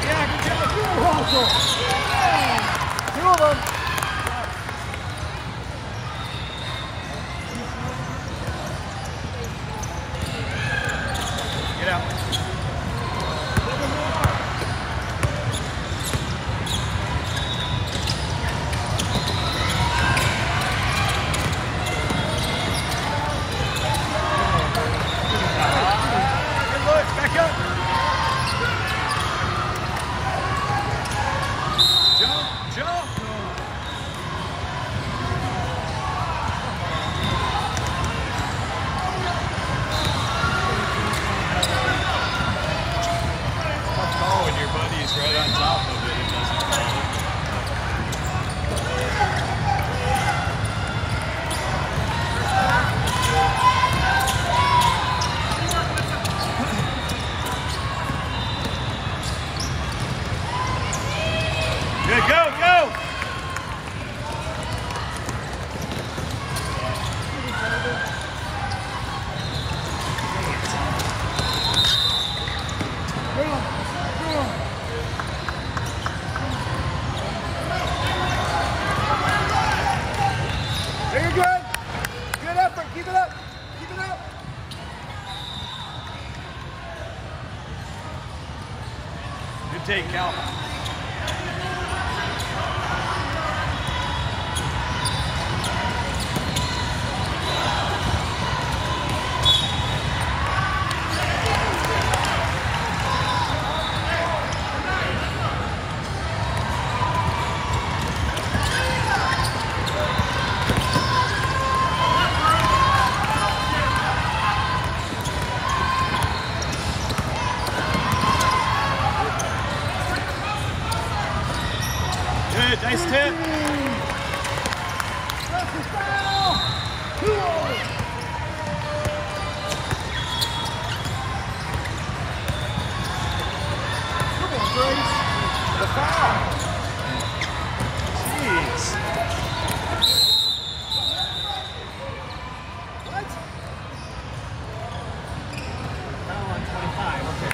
Two of them. Get out. Good look. Back up. Jump. Tough call when your buddy's right on top of it and doesn't call it. Good, go! Very good. Good effort. Keep it up. Good take, Cal. Good, nice tip. Come on, Grace. The foul. Jeez. What? Foul on 25. Okay.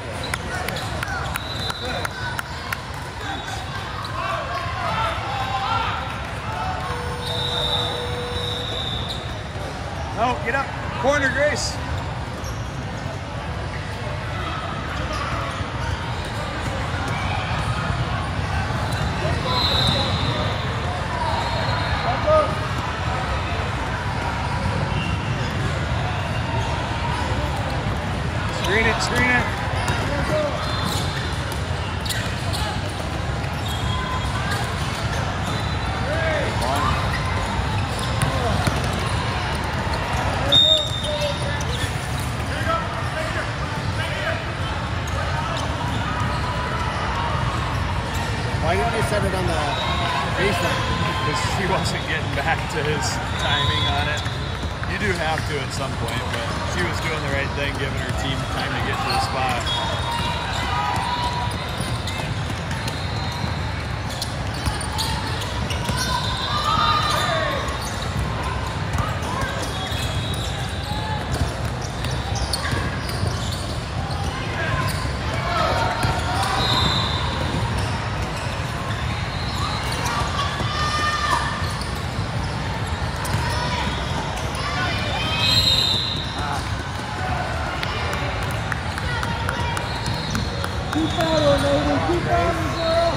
Good. Oh, get up. Corner, Grace. Screen it. Why didn't you set it on the baseline? Because he wasn't getting back to his timing on it. You do have to at some point, but she was doing the right thing, giving her team time to get to the spot. Keep battling, Nathan. Keep battling, girl.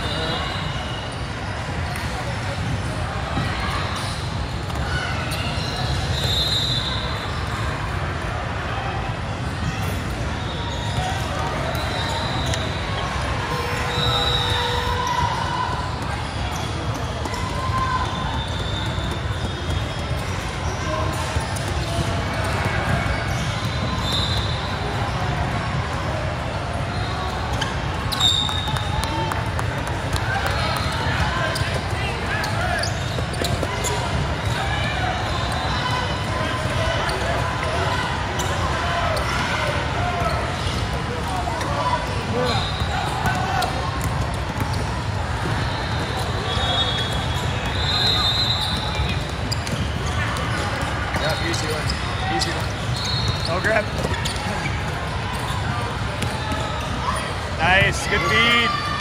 Easy one. Oh, grab. Nice, good feed.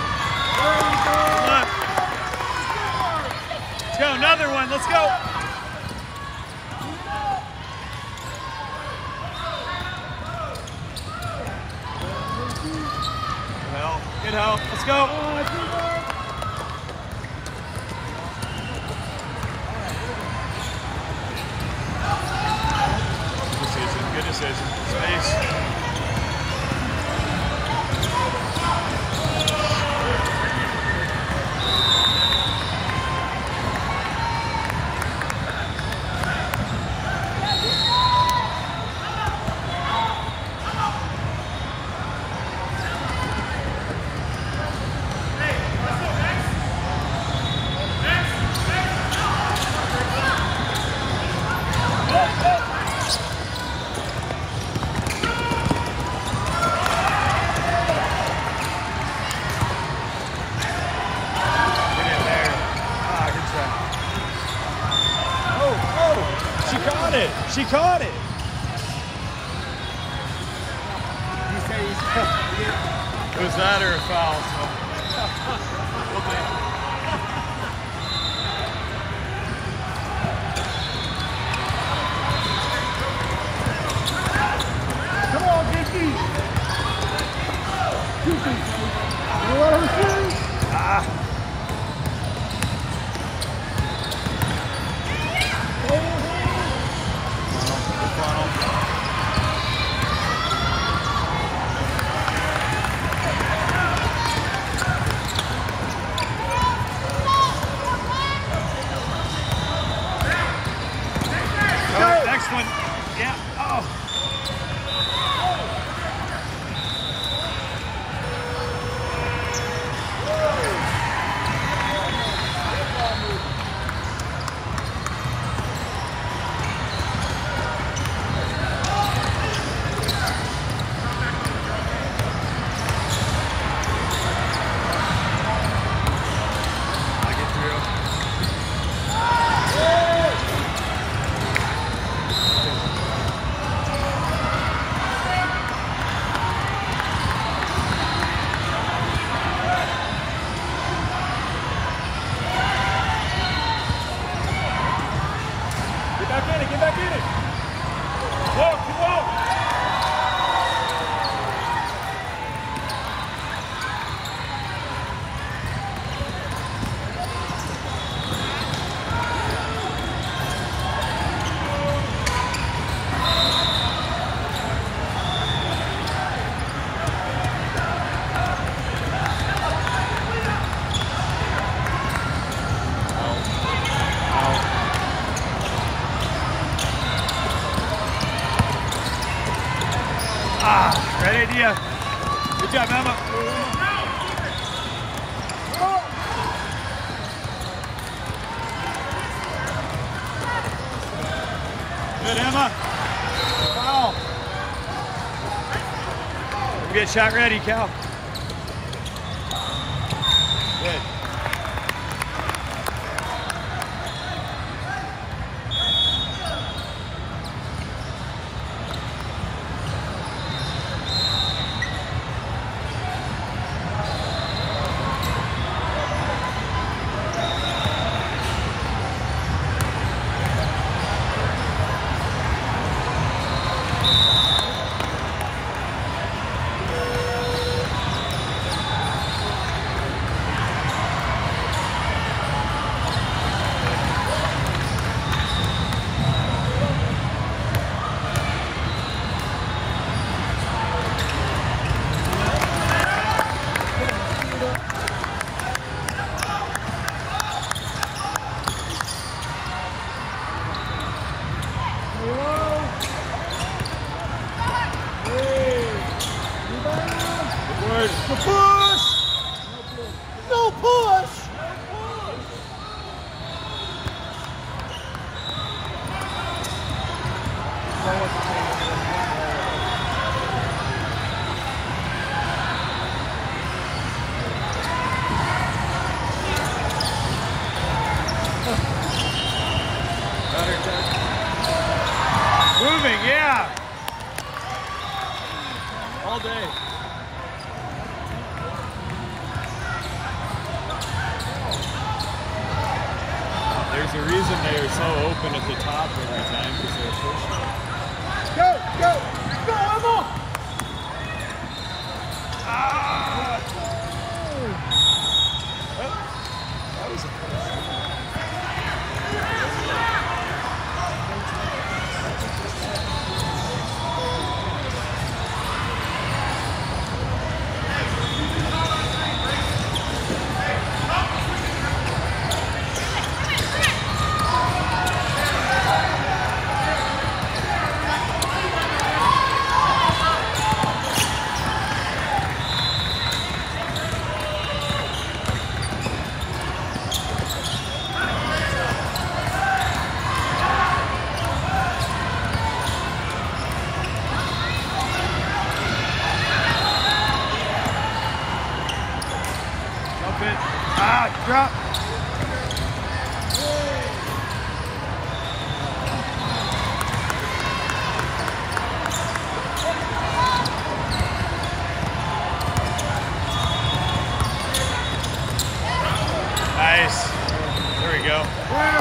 Look. Let's go, another one, let's go. Good help, let's go. Good decision. Space. She caught it. It was that or a foul, so we'll take it. Come on, Dickie. You want her shoes? Next one. Yeah. Oh. Get back in it. Walk, walk. Great idea. Good job, Emma. Good, Emma. Foul. Get shot ready, Cal. Good. they are so open at the top every time because they're pushing. Go, go, go, Emma! Ah! Oh, that was a push. Ah, drop. Nice. There we go.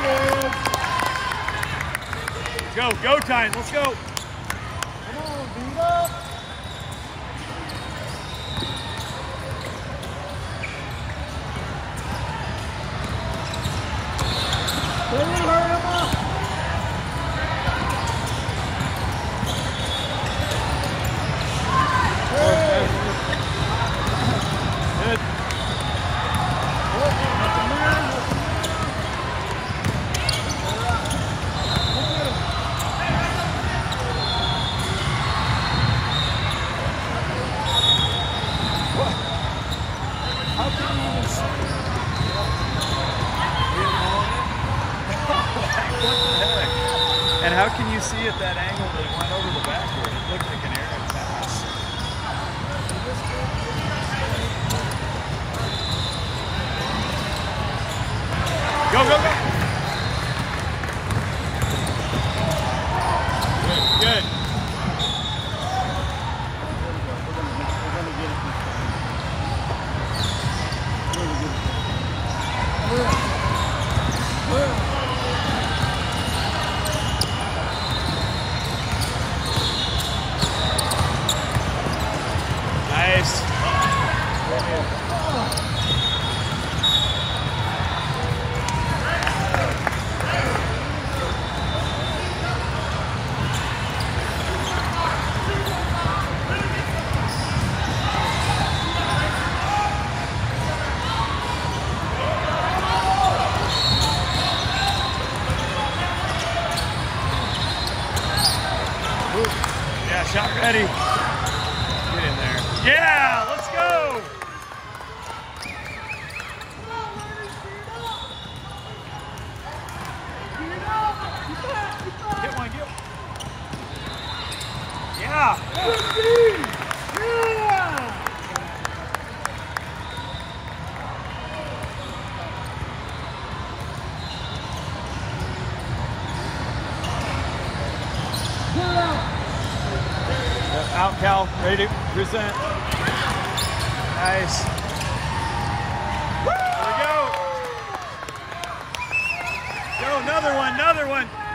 Go time. Let's go. Come on, beat up. Good. How can you even see it? And how can you see at that angle that it went over the backward? It looked like an air pass. Go, go, go! Good, good. Nice. Yeah, shot ready. Get in there. Yeah, let's go. Get one, get one. Yeah. Out, Cal. Ready to present. Nice. There we go. Go, another one, another one.